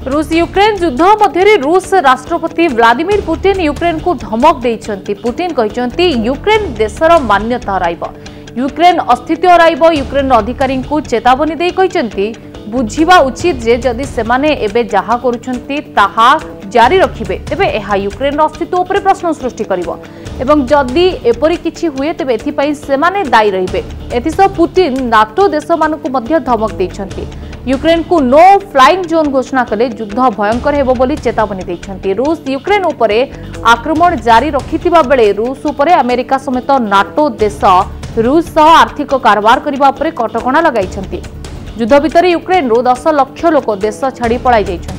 रूस यूक्रेन युद्ध मध्य रूस राष्ट्रपति व्लादिमीर पुतिन यूक्रेन को धमक देइछन्ति। पुतिन कहिसन्ति यूक्रेन देशर मान्यता हराइब, यूक्रेन अस्तित्व हराइब। यूक्रेन अधिकारी को चेतावनी दे कहिसन्ति बुझिबा उचित जे जदि सेमाने एबे जहा करूछन्ति ताहा जारी रखिबे तेबे एहा यूक्रेन अस्तित्व उपरे प्रश्न सृष्टि करिवो एवं जदि एपरि किछि हुए तेबे एथिपई सेमाने दायी रहिबे। एथिसह पुतिन नाटो देश मानकु मध्य धमक देइछन्ति। यूक्रेन को नो फ्लाइंग जोन घोषणा कले युद्ध भयंकर हेबो बोली चेतावनी देइछन्ति। रूस यूक्रेन उपरे आक्रमण जारी रखिथिबा बेले रूस उपरे अमेरिका समेत नाटो देश रूस सह आर्थिक कारबार करिबा उपरे कटकणा लगाइछन्ति। युद्ध भितर यूक्रेन रो 10 लाख लोक देश छाड़ी पळाई जाइछन्ति।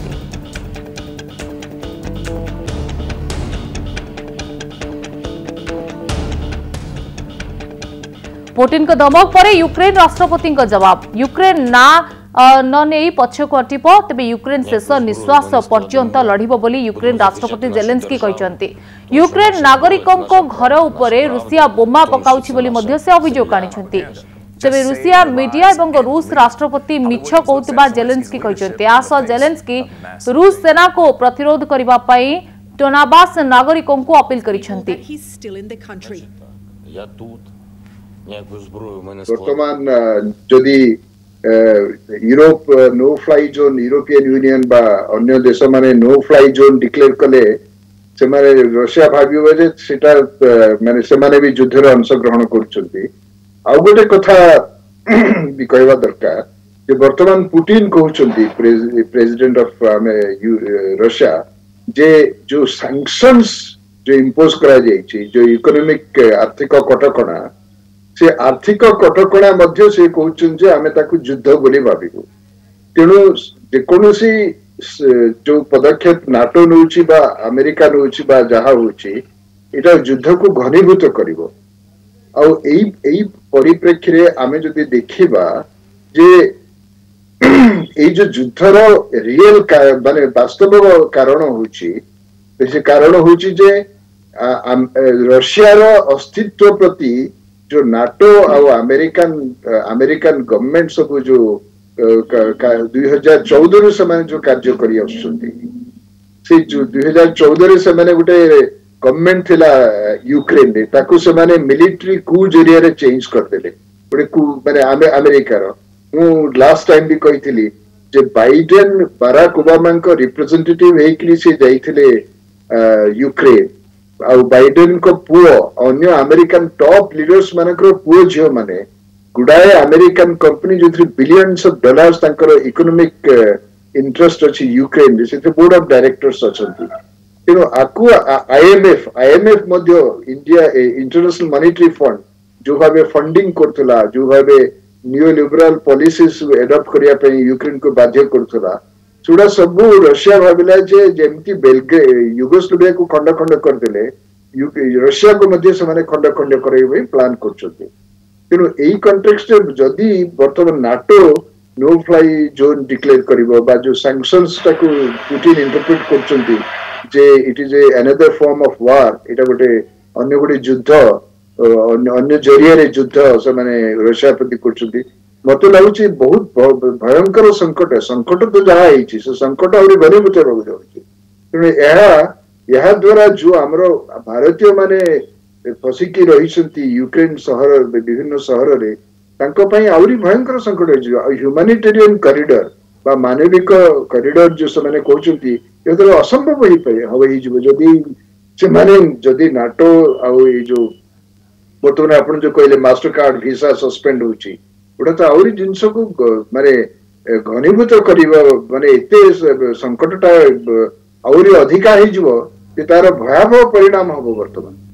पुतिन को धमक पर यूक्रेन राष्ट्रपति जवाब। यूक्रेन ना न नहीं पछक हटिब तेबे यूक्रेन शेष निश्वास पर्यंत लड़िब बोली यूक्रेन राष्ट्रपति जेलेंस्की कहते। यूक्रेन नागरिकों घर उपरे रूसिया बोमा पकाउछि बोली मध्य से अभियोग आनिछन्ति। तेबे रूसिया मीडिया एवं रूस राष्ट्रपति मिछ कहउतबा जेलेंस्की कहते। आस जेलेंस्की रूस सेना को प्रतिरोध करबा पई टोनाबास नागरिकों को अपील करिछन्ति। वर्तमान जदि Europe no fly zone European union बा अन्य देश माने नो फ्लाई जोन डिक्लेयर कले से माने रशिया भाबिबो जे सेटा माने से माने भी युद्ध रे अंश ग्रहण करछन्ती। आ गोटे कथा भी कहवा दरकार जे वर्तमान पुतिन कहउछन्ती प्रेसिडेंट ऑफ रशिया जे जो सैंक्शंस जो इंपोज करा जायछि जो इकोनॉमिक आर्थिक कटकणा से आर्थिक कटकणा मध्य से कहउछन जे आमे ताकु युद्ध बोली भाबिबो। तेणु जेकोनोसी जो पदक्षेप नाटो नउछि बा अमेरिका नउछि बा जहा होछि एटा युद्ध को घनीभूत करिवो। आ एई परिप्रेक्षी रे आमे जदि देखिबा जे एई जो युद्धर रियल माने वास्तव कारण होछि से कारण होछि जे रशिया रो अस्तित्व प्रति जो नाटो और अमेरिकन गवर्नमेंट सब जो 2014 से माने जो कार्य करी आछुंती से जो 2014 से माने गुटे गवर्नमेंट थिला यूक्रेन रे ताकू से माने मिलिटरी कू जरिया रे चेंज कर देले गुटे कू माने अमेरिका रो। मु लास्ट टाइम भी कहितली जे बाइडेन बाराक ओबामा को रिप्रेजेंटेटिव हेकली से जाइथिले यूक्रेन आ बाइडेन को पुओ अन्य अमेरिकन टॉप लीडर्स मानकर पुओ झियो माने गुडाए अमेरिकन कंपनी जो बिलियंस ऑफ डॉलर्स तांकर इकोनॉमिक इंटरेस्ट अछि यूक्रेन से बोर्ड ऑफ डायरेक्टर्स अछंती। तेनो आकु आईएमएफ मध्य इंडिया इंटरनेशनल मॉनेटरी फंड जो भाबे फंडिंग करथला जो भाबे न्यू लिबरल पॉलिसीज एडॉप्ट करिया पे यूक्रेन को बाध्य करथला सुडा सब रशिया भाबिला जे जेमती युगोस्लाविया को खंड खंड कर देले रशिया को मध्य से माने खंड खंड करैबे प्लान करछथि। तेनु एई कॉन्टेक्स्ट रे जदी वर्तमान NATO no fly zone declare करिवो बा जो सैंक्शंस टाकू पुतिन इंटरप्रेट करछथि जे it is another form of war एटा गोटे अन्य गोटे युद्ध अन्य जरिया रे युद्ध से माने रशिया प्रति करछथि। मत लगुच बहुत भयंकर संकट तो जहाँ है संकट आहरी घनीभूत रोग जाऊँगी। तेणु द्वारा जो आमर भारतीय माने फसिकी रही यूक्रेन सहर विभिन्न सहर रे आहरी भयंकर संकट ह्यूमानिटेरियन कॉरिडोर बा मानविक कॉरिडोर जो से माने कहउछंती असंभव हो पाए जदि से माने जदि नाटो आउ जो बर्तमान आपण जो कहले मास्टर कार्ड वीसा सस्पेंड होची उड़ा तो आहरी जिनस को माने घनीभूत करिबा माने एते संकटटा आहरी अधिका हे जिवो तार भयावह परिणाम हबो वर्तमान।